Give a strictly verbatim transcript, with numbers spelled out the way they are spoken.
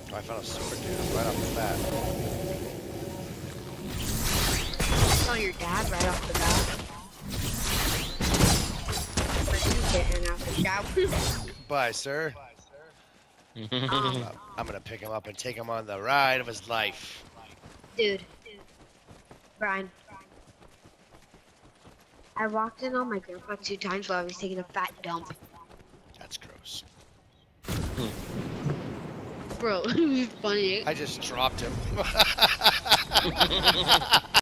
Oh, I found a super dude right off the bat. I saw your dad right off the bat. But he's getting out the shower. Bye, sir. um, I'm gonna pick him up and take him on the ride of his life. dude. Brian. I walked in on my grandpa two times while I was taking a fat dump. That's gross. Bro, it was funny. I just dropped him.